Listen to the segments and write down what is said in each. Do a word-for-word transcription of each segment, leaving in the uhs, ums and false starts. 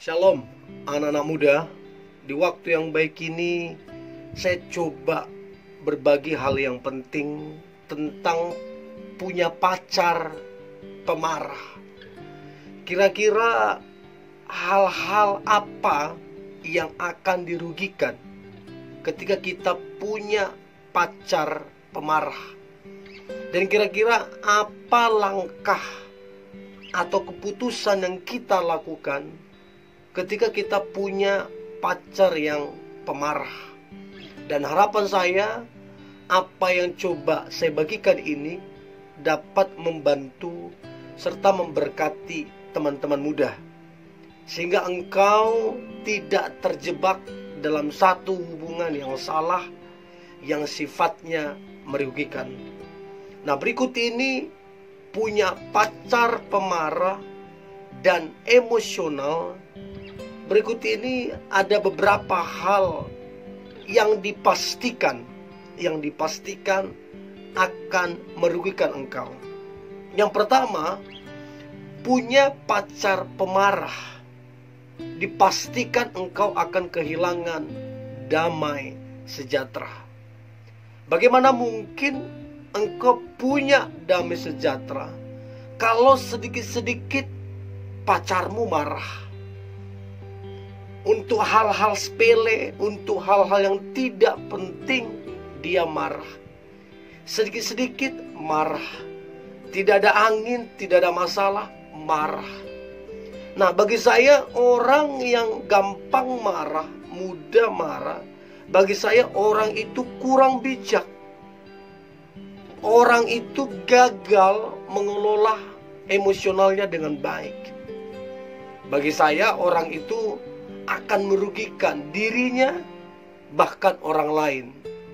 Shalom anak-anak muda. Di waktu yang baik ini saya coba berbagi hal yang penting tentang punya pacar pemarah. Kira-kira hal-hal apa yang akan dirugikan ketika kita punya pacar pemarah? Dan kira-kira apa langkah atau keputusan yang kita lakukan ketika kita punya pacar yang pemarah? Dan harapan saya, apa yang coba saya bagikan ini dapat membantu serta memberkati teman-teman muda, sehingga engkau tidak terjebak dalam satu hubungan yang salah, yang sifatnya merugikan. Nah, berikut ini punya pacar pemarah dan emosional. Berikut ini ada beberapa hal yang dipastikan Yang dipastikan akan merugikan engkau. Yang pertama, punya pacar pemarah, dipastikan engkau akan kehilangan damai sejahtera. Bagaimana mungkin engkau punya damai sejahtera kalau sedikit-sedikit pacarmu marah? Untuk hal-hal sepele, untuk hal-hal yang tidak penting, dia marah. Sedikit-sedikit marah. Tidak ada angin, tidak ada masalah, marah. Nah, bagi saya, orang yang gampang marah, mudah marah, bagi saya orang itu kurang bijak. Orang itu gagal mengelola emosionalnya dengan baik. Bagi saya, orang itu akan merugikan dirinya, bahkan orang lain.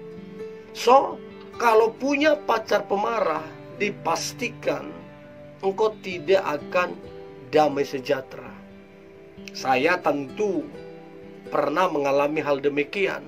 So, kalau punya pacar pemarah, dipastikan engkau tidak akan damai sejahtera. Saya tentu pernah mengalami hal demikian.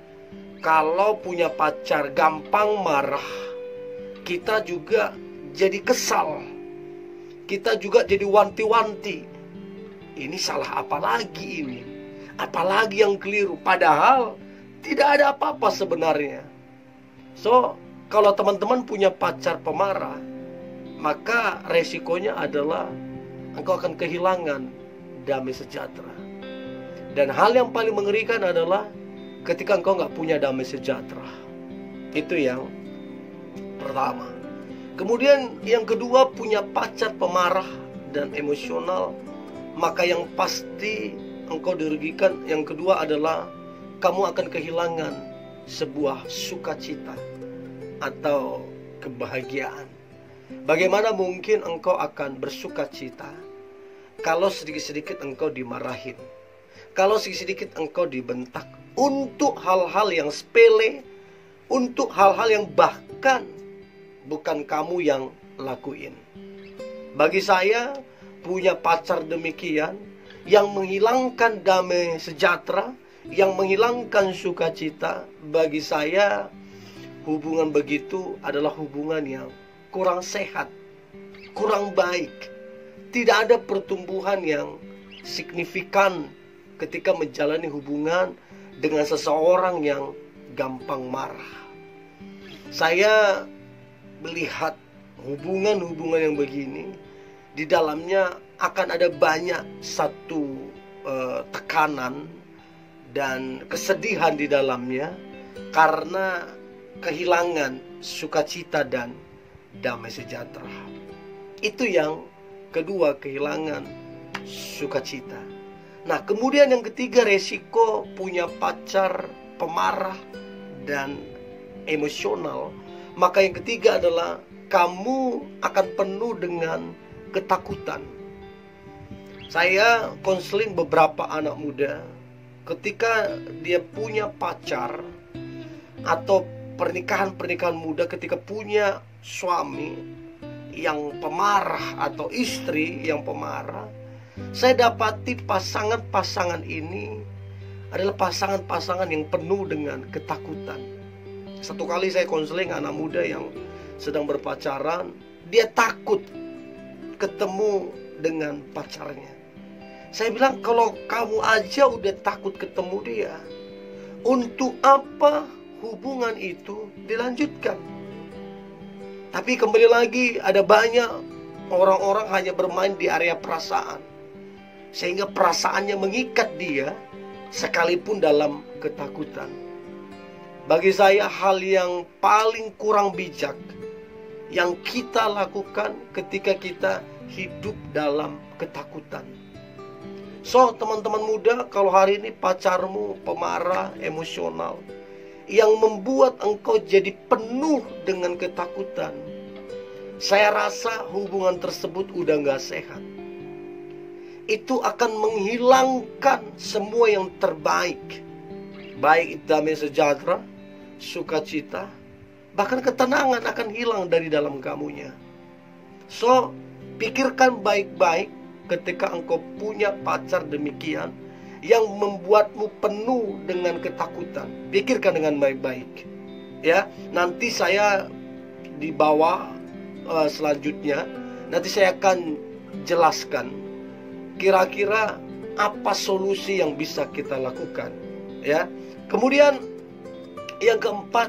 Kalau punya pacar gampang marah, kita juga jadi kesal. Kita juga jadi wanti-wanti. Ini salah apa lagi ini? Apalagi yang keliru? Padahal tidak ada apa-apa sebenarnya. So, kalau teman-teman punya pacar pemarah, maka resikonya adalah engkau akan kehilangan damai sejahtera. Dan hal yang paling mengerikan adalah ketika engkau nggak punya damai sejahtera. Itu yang pertama. Kemudian yang kedua, punya pacar pemarah dan emosional, maka yang pasti engkau dirugikan. Yang kedua adalah kamu akan kehilangan sebuah sukacita atau kebahagiaan. Bagaimana mungkin engkau akan bersukacita kalau sedikit-sedikit engkau dimarahin, kalau sedikit-sedikit engkau dibentak untuk hal-hal yang sepele, untuk hal-hal yang bahkan bukan kamu yang lakuin. Bagi saya, punya pacar demikian yang menghilangkan damai sejahtera, yang menghilangkan sukacita, bagi saya hubungan begitu adalah hubungan yang kurang sehat, kurang baik. Tidak ada pertumbuhan yang signifikan ketika menjalani hubungan dengan seseorang yang gampang marah. Saya melihat hubungan-hubungan yang begini, di dalamnya akan ada banyak satu uh, tekanan dan kesedihan di dalamnya karena kehilangan sukacita dan damai sejahtera. Itu yang kedua, kehilangan sukacita. Nah, kemudian yang ketiga, resiko punya pacar pemarah dan emosional. Maka yang ketiga adalah kamu akan penuh dengan ketakutan. Saya konseling beberapa anak muda, ketika dia punya pacar atau pernikahan-pernikahan muda, ketika punya suami yang pemarah atau istri yang pemarah, saya dapati pasangan-pasangan ini adalah pasangan-pasangan yang penuh dengan ketakutan. Satu kali saya konseling anak muda yang sedang berpacaran, dia takut ketemu dengan pacarnya. Saya bilang, kalau kamu aja udah takut ketemu dia, untuk apa hubungan itu dilanjutkan? Tapi kembali lagi, ada banyak orang-orang hanya bermain di area perasaan, sehingga perasaannya mengikat dia sekalipun dalam ketakutan. Bagi saya, hal yang paling kurang bijak yang kita lakukan ketika kita hidup dalam ketakutan. So, teman-teman muda, kalau hari ini pacarmu pemarah, emosional, yang membuat engkau jadi penuh dengan ketakutan, saya rasa hubungan tersebut udah gak sehat. Itu akan menghilangkan semua yang terbaik, baik damai sejahtera, sukacita, bahkan ketenangan akan hilang dari dalam kamunya. So, pikirkan baik-baik ketika engkau punya pacar demikian yang membuatmu penuh dengan ketakutan. Pikirkan dengan baik-baik. Ya, nanti saya di bawah uh, selanjutnya nanti saya akan jelaskan kira-kira apa solusi yang bisa kita lakukan. Ya. Kemudian yang keempat,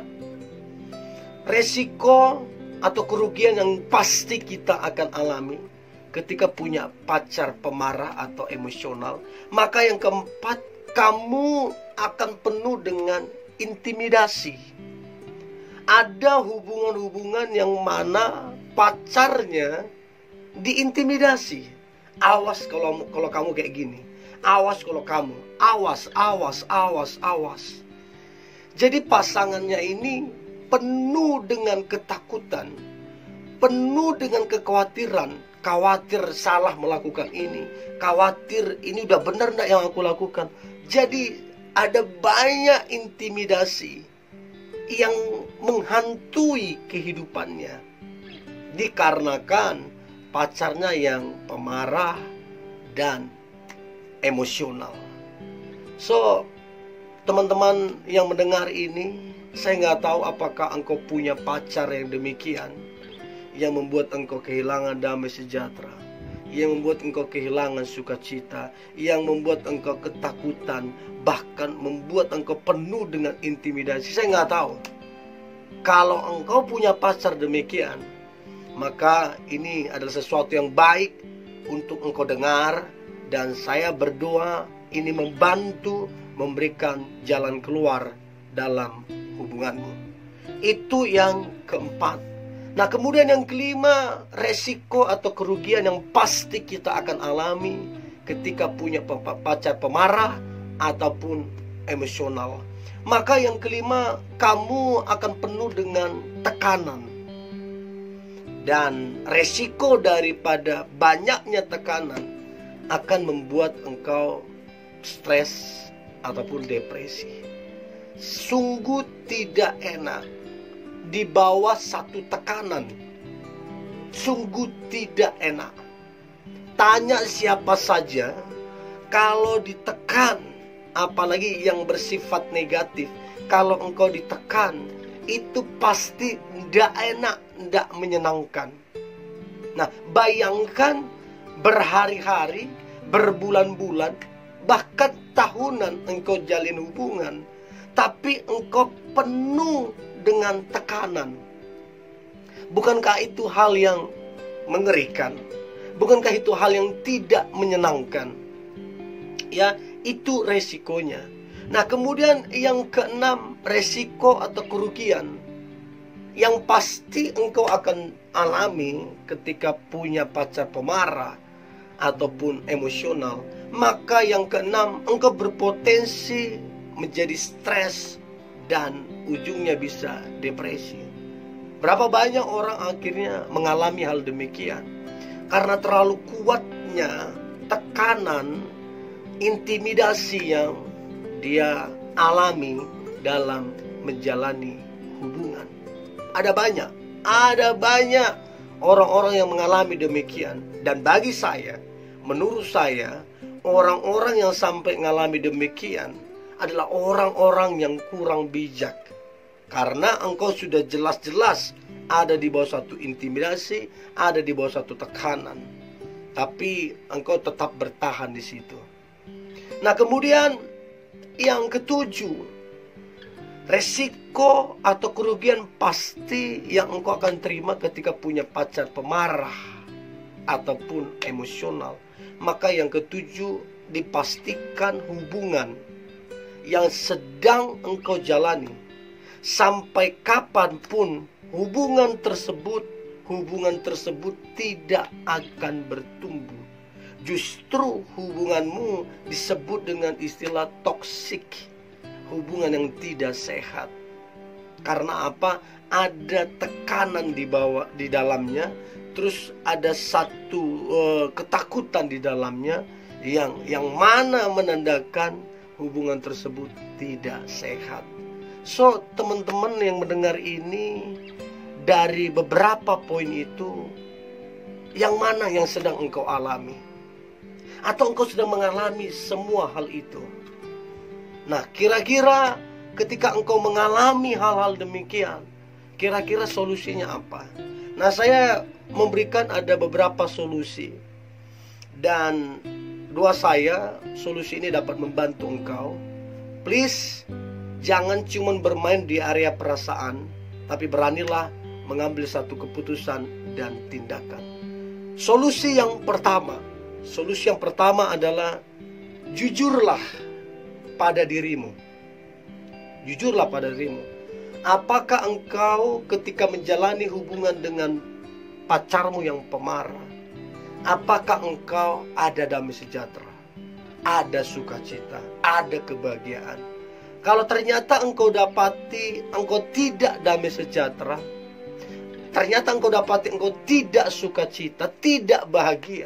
resiko atau kerugian yang pasti kita akan alami ketika punya pacar pemarah atau emosional. Maka yang keempat, kamu akan penuh dengan intimidasi. Ada hubungan-hubungan yang mana pacarnya diintimidasi. Awas kalau kalau kamu kayak gini. Awas kalau kamu. Awas, awas, awas, awas. Jadi pasangannya ini penuh dengan ketakutan, penuh dengan kekhawatiran. Khawatir salah melakukan ini, khawatir ini udah benar enggak yang aku lakukan. Jadi ada banyak intimidasi yang menghantui kehidupannya, dikarenakan pacarnya yang pemarah dan emosional. So, teman-teman yang mendengar ini, saya nggak tahu apakah engkau punya pacar yang demikian, yang membuat engkau kehilangan damai sejahtera, yang membuat engkau kehilangan sukacita, yang membuat engkau ketakutan, bahkan membuat engkau penuh dengan intimidasi. Saya nggak tahu. Kalau engkau punya pacar demikian, maka ini adalah sesuatu yang baik untuk engkau dengar, dan saya berdoa ini membantu memberikan jalan keluar dalam hubunganmu. Itu yang keempat. Nah, kemudian yang kelima, resiko atau kerugian yang pasti kita akan alami ketika punya pacar pemarah ataupun emosional. Maka yang kelima, kamu akan penuh dengan tekanan. Dan resiko daripada banyaknya tekanan akan membuat engkau stres ataupun depresi. Sungguh tidak enak di bawah satu tekanan. Sungguh tidak enak. Tanya siapa saja, kalau ditekan, apalagi yang bersifat negatif, kalau engkau ditekan, itu pasti tidak enak, tidak menyenangkan. Nah, bayangkan berhari-hari, berbulan-bulan, bahkan tahunan engkau jalin hubungan, tapi engkau penuh dengan tekanan. Bukankah itu hal yang mengerikan? Bukankah itu hal yang tidak menyenangkan? Ya, itu resikonya. Nah, kemudian yang keenam, resiko atau kerugian yang pasti engkau akan alami ketika punya pacar pemarah ataupun emosional. Maka yang keenam, engkau berpotensi menjadi stres dan ujungnya bisa depresi. Berapa banyak orang akhirnya mengalami hal demikian karena terlalu kuatnya tekanan, intimidasi yang dia alami dalam menjalani hubungan. Ada banyak, ada banyak orang-orang yang mengalami demikian. Dan bagi saya, menurut saya, orang-orang yang sampai mengalami demikian adalah orang-orang yang kurang bijak. Karena engkau sudah jelas-jelas ada di bawah satu intimidasi, ada di bawah satu tekanan. tapi engkau tetap bertahan di situ. Nah, kemudian yang ketujuh, resiko atau kerugian pasti yang engkau akan terima ketika punya pacar pemarah ataupun emosional. Maka yang ketujuh, dipastikan hubungan yang sedang engkau jalani, sampai kapanpun hubungan tersebut hubungan tersebut tidak akan bertumbuh. Justru hubunganmu disebut dengan istilah toksik, hubungan yang tidak sehat. Karena apa? Ada tekanan di bawah, di dalamnya, terus ada satu uh, ketakutan di dalamnya yang yang mana menandakan hubungan tersebut tidak sehat. So, teman-teman yang mendengar ini, dari beberapa poin itu, yang mana yang sedang engkau alami? Atau engkau sedang mengalami semua hal itu? Nah, kira-kira ketika engkau mengalami hal-hal demikian, kira-kira solusinya apa? Nah, saya memberikan ada beberapa solusi. Dan doa saya, solusi ini dapat membantu engkau. Please, jangan cuma bermain di area perasaan, tapi beranilah mengambil satu keputusan dan tindakan. Solusi yang pertama, solusi yang pertama adalah jujurlah pada dirimu. Jujurlah pada dirimu. Apakah engkau ketika menjalani hubungan dengan pacarmu yang pemarah, apakah engkau ada damai sejahtera, ada sukacita, ada kebahagiaan? Kalau ternyata engkau dapati engkau tidak damai sejahtera, ternyata engkau dapati engkau tidak sukacita, tidak bahagia,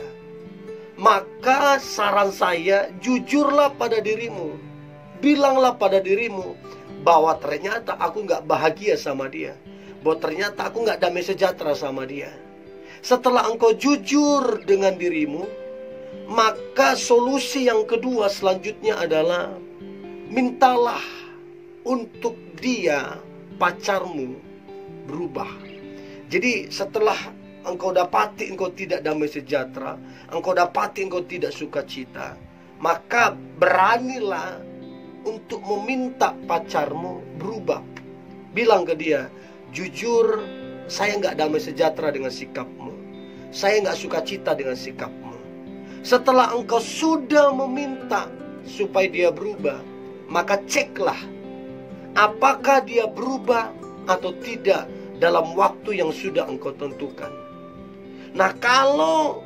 maka saran saya, jujurlah pada dirimu. Bilanglah pada dirimu bahwa ternyata aku gak bahagia sama dia, bahwa ternyata aku gak damai sejahtera sama dia. Setelah engkau jujur dengan dirimu, maka solusi yang kedua selanjutnya adalah mintalah untuk dia, pacarmu, berubah. Jadi setelah engkau dapati engkau tidak damai sejahtera, engkau dapati engkau tidak sukacita, maka beranilah untuk meminta pacarmu berubah. Bilang ke dia, jujur, saya nggak damai sejahtera dengan sikapmu, saya nggak sukacita dengan sikapmu. Setelah engkau sudah meminta supaya dia berubah, maka ceklah apakah dia berubah atau tidak dalam waktu yang sudah engkau tentukan. Nah, kalau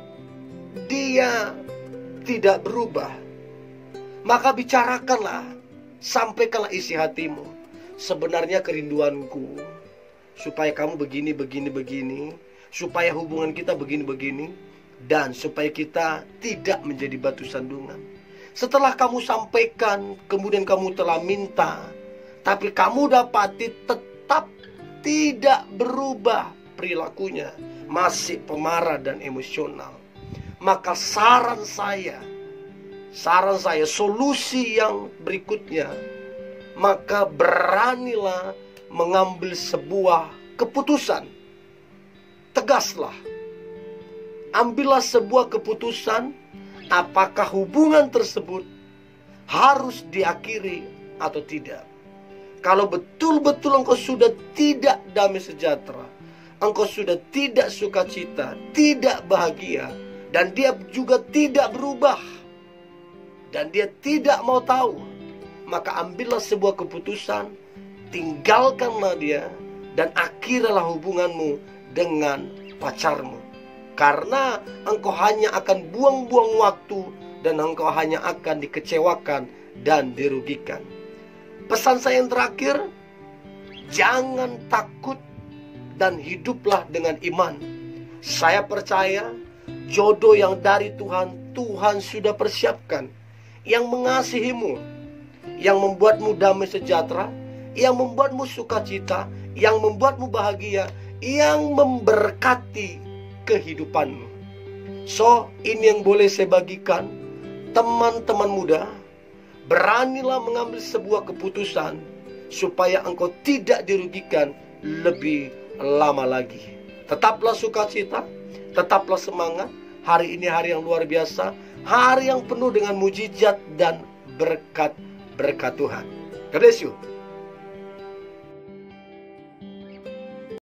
dia tidak berubah, maka bicarakanlah, sampaikanlah isi hatimu. Sebenarnya kerinduanku supaya kamu begini, begini, begini, supaya hubungan kita begini, begini, dan supaya kita tidak menjadi batu sandungan. Setelah kamu sampaikan, kemudian kamu telah minta, tapi kamu dapati tetap tidak berubah perilakunya, masih pemarah dan emosional, maka saran saya, saran saya, solusi yang berikutnya, maka beranilah mengambil sebuah keputusan. Tegaslah, ambillah sebuah keputusan, apakah hubungan tersebut harus diakhiri atau tidak. Kalau betul-betul engkau sudah tidak damai sejahtera, engkau sudah tidak sukacita, tidak bahagia, dan dia juga tidak berubah, dan dia tidak mau tahu, maka ambillah sebuah keputusan, tinggalkanlah dia, dan akhirilah hubunganmu dengan pacarmu. Karena engkau hanya akan buang-buang waktu, dan engkau hanya akan dikecewakan dan dirugikan. Pesan saya yang terakhir, jangan takut dan hiduplah dengan iman. Saya percaya jodoh yang dari Tuhan, Tuhan sudah persiapkan, yang mengasihimu, yang membuatmu damai sejahtera, yang membuatmu sukacita, yang membuatmu bahagia, yang memberkati kehidupanmu. So, ini yang boleh saya bagikan, teman-teman muda. Beranilah mengambil sebuah keputusan supaya engkau tidak dirugikan lebih lama lagi. Tetaplah sukacita, tetaplah semangat, Hari ini hari yang luar biasa, hari yang penuh dengan mujizat dan berkat-berkat Tuhan. God bless you.